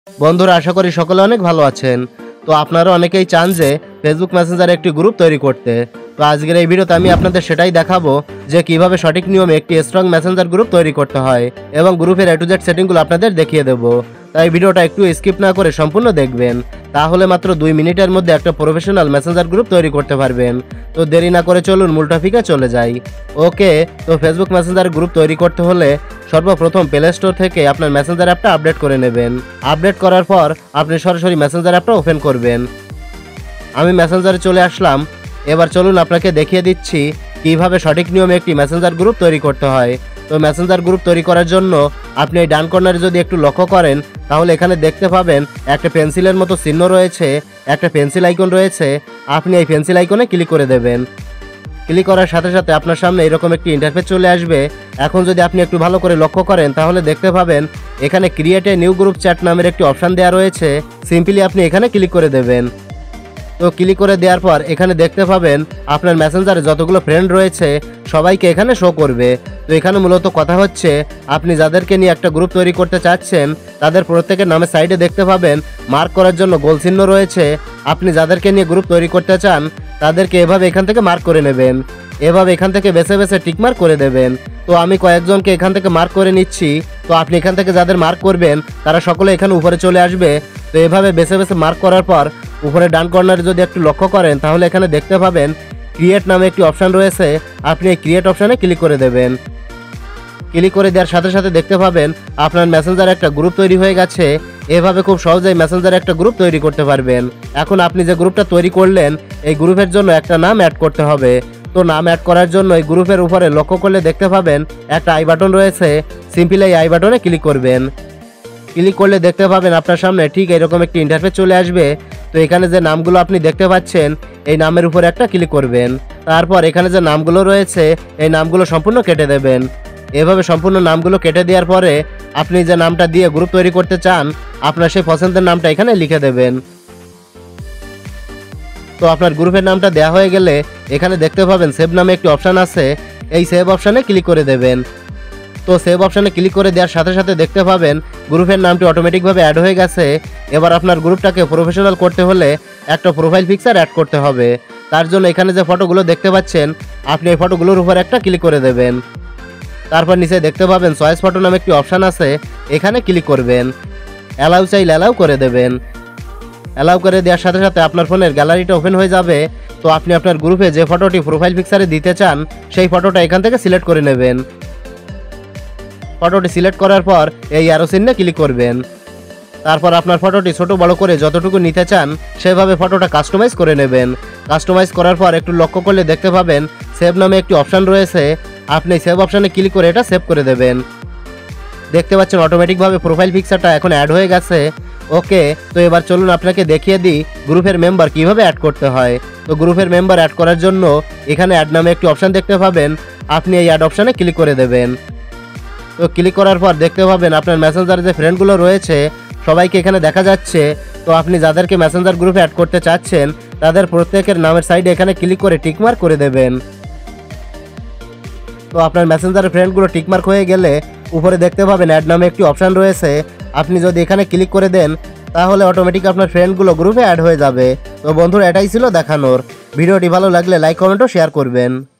বন্ধুরা, আশা করি সকলে অনেক ভালো আছেন। তো আপনারা অনেকেই চান যে ফেসবুক মেসেঞ্জারে একটি গ্রুপ তৈরি করতে। তো আজকের এই ভিডিওতে আমি আপনাদের সেটাই দেখাবো যে কিভাবে সঠিক নিয়মে একটি স্ট্রং মেসেঞ্জার গ্রুপ তৈরি করতে হয় এবং গ্রুপের A to Z সেটিংগুলো আপনাদের দেখিয়ে দেবো। তাই ভিডিওটা একটু স্কিপ না করে সম্পূর্ণ দেখবেন, তাহলে মাত্র 2 মিনিটের মধ্যে একটা প্রফেশনাল মেসেঞ্জার গ্রুপ তৈরি করতে পারবেন। তো দেরি না করে চলুন মূল টপিকে চলে যাই। ওকে, তো ফেসবুক মেসেঞ্জার গ্রুপ তৈরি করতে হলে সর্বপ্রথম প্লে স্টোর থেকে আপনার মেসেঞ্জার অ্যাপটা আপডেট করে নেবেন। আপডেট করার পর আপনি সরাসরি মেসেঞ্জার অ্যাপটা ওপেন করবেন। আমি মেসেঞ্জারে চলে আসলাম। এবার চলুন আপনাকে দেখিয়ে দিচ্ছি কিভাবে সঠিক নিয়মে একটি মেসেঞ্জার গ্রুপ তৈরি করতে হয়। তো মেসেঞ্জার গ্রুপ তৈরি করার জন্য আপনি এই ডান কর্নারে যদি একটু লক্ষ্য করেন, তাহলে এখানে দেখতে পাবেন একটা পেন্সিলের মতো চিহ্ন রয়েছে, একটা পেন্সিল আইকন রয়েছে। আপনি এই পেন্সিল আইকনে ক্লিক করে দেবেন। ক্লিক করার সাথে সাথে আপনার সামনে এরকম একটি ইন্টারফেস চলে আসবে। এখন যদি আপনি একটু ভালো করে লক্ষ্য করেন, তাহলে দেখতে পাবেন এখানে create a new group chat নামের একটি অপশান দেওয়া রয়েছে। সিম্পলি আপনি এখানে ক্লিক করে দেবেন। তো ক্লিক করে দেওয়ার পর এখানে দেখতে পাবেন আপনার মেসেঞ্জারে যতগুলো ফ্রেন্ড রয়েছে সবাইকে এখানে শো করবে। তো এখানে মূলত কথা হচ্ছে, আপনি যাদেরকে নিয়ে একটা গ্রুপ তৈরি করতে চাচ্ছেন তাদের প্রত্যেকের নামের সাইডে দেখতে পাবেন মার্ক করার জন্য গোল চিহ্ন রয়েছে। আপনি যাদেরকে নিয়ে গ্রুপ তৈরি করতে চান তাদেরকে এভাবে এখান থেকে মার্ক করে নেবেন। এভাবে এখান থেকে বেছে বেছে টিক মার্ক করে দেবেন। তো আমি কয়েকজনকে এখান থেকে মার্ক করে নিচ্ছি। তো আপনি এখান থেকে যাদের মার্ক করবেন তারা সকলে এখানে উপরে চলে আসবে। তো এভাবে বেছে বেছে মার্ক করার পর উপরে ডান কর্নারে যদি একটু লক্ষ্য করেন, তাহলে এখানে দেখতে পাবেন ক্রিয়েট নামে একটি অপশান রয়েছে। আপনি এই ক্রিয়েট অপশানে ক্লিক করে দেবেন। ক্লিক করে দেওয়ার সাথে সাথে দেখতে পাবেন আপনার মেসেঞ্জারে একটা গ্রুপ তৈরি হয়ে গেছে। এভাবে খুব সহজেই মেসেঞ্জারে একটা গ্রুপ তৈরি করতে পারবেন। এখন আপনি যে গ্রুপটা তৈরি করলেন এই গ্রুপের জন্য একটা নাম অ্যাড করতে হবে। তো নাম অ্যাড করার জন্য এই গ্রুপের উপরে লক্ষ্য করলে দেখতে পাবেন একটা আই বাটন রয়েছে। সিম্পলি এই আই বাটনে ক্লিক করবেন। ক্লিক করলে দেখতে পাবেন আপনার সামনে ঠিক এরকম একটি ইন্টারফেস চলে আসবে। তো এখানে যে নামগুলো আপনি দেখতে পাচ্ছেন এই নামের উপরে একটা ক্লিক করবেন। তারপর এখানে যে নামগুলো রয়েছে এই নামগুলো সম্পূর্ণ কেটে দেবেন। এভাবে সম্পূর্ণ নামগুলো কেটে দেওয়ার পরে আপনি যে নামটা দিয়ে গ্রুপ তৈরি করতে চান আপনার সেই পছন্দের নামটা এখানে লিখে দেবেন। তো আপনার গ্রুপের নামটা দেওয়া হয়ে গেলে এখানে দেখতে পাবেন সেভ নামে একটি অপশান আছে। এই সেভ অপশানে ক্লিক করে দেবেন। তো সেভ অপশানে ক্লিক করে দেওয়ার সাথে সাথে দেখতে পাবেন গ্রুপের নামটি অটোমেটিকভাবে অ্যাড হয়ে গেছে। এবার আপনার গ্রুপটাকে প্রফেশনাল করতে হলে একটা প্রোফাইল পিকচার অ্যাড করতে হবে। তার জন্য এখানে যে ফটোগুলো দেখতে পাচ্ছেন আপনি এই ফটোগুলোর উপর একটা ক্লিক করে দেবেন। তারপর নিচে দেখতে পাবেন চয়েস ফটো নামে একটি অপশান আছে, এখানে ক্লিক করবেন। অ্যালাউ চাইলে অ্যালাউ করে দেবেন। অ্যালাউ করে দেওয়ার সাথে সাথে আপনার ফোনের গ্যালারিটা ওপেন হয়ে যাবে। তো আপনি আপনার গ্রুপে যে ফটোটি প্রোফাইল পিকচারে দিতে চান সেই ফটোটা এখান থেকে সিলেক্ট করে নেবেন। ফটোটি সিলেক্ট করার পর এই অ্যারো চিহ্নে ক্লিক করবেন। তারপর আপনার ফটোটি ছোট বড় করে যতটুকু নিতে চান সেভাবে ফটোটা কাস্টমাইজ করে নেবেন। কাস্টমাইজ করার পর একটু লক্ষ্য করলে দেখতে পাবেন সেভ নামে একটি অপশান রয়েছে। আপনি সেভ অপশানে ক্লিক করে এটা সেভ করে দেবেন। দেখতে পাচ্ছেন অটোমেটিকভাবে প্রোফাইল পিকচারটা এখন অ্যাড হয়ে গেছে। ওকে, তো এবার চলুন আপনাকে দেখিয়ে দিই গ্রুপের মেম্বার কিভাবে অ্যাড করতে হয়। তো গ্রুপের মেম্বার অ্যাড করার জন্য এখানে অ্যাড নামে একটি অপশান দেখতে পাবেন। আপনি এই অ্যাড অপশানে ক্লিক করে দেবেন। তো ক্লিক করার পর দেখতে পাবেন আপনার মেসেঞ্জারে যে ফ্রেন্ডগুলো রয়েছে সবাইকে এখানে দেখা যাচ্ছে। তো আপনি যাদেরকে মেসেঞ্জার গ্রুপে অ্যাড করতে চাচ্ছেন তাদের প্রত্যেকের নামের সাইডে এখানে ক্লিক করে টিকমার্ক করে দেবেন। তো আপনার মেসেঞ্জারের ফ্রেন্ডগুলো টিকমার্ক হয়ে গেলে উপরে দেখতে পাবেন অ্যাড নামে একটি অপশান রয়েছে। আপনি যদি এখানে ক্লিক করে দেন তাহলে অটোমেটিক আপনার ফ্রেন্ডগুলো গ্রুপে অ্যাড হয়ে যাবে। তো বন্ধুরা, এটাই ছিল দেখানোর। ভিডিওটি ভালো লাগলে লাইক কমেন্ট ও শেয়ার করবেন।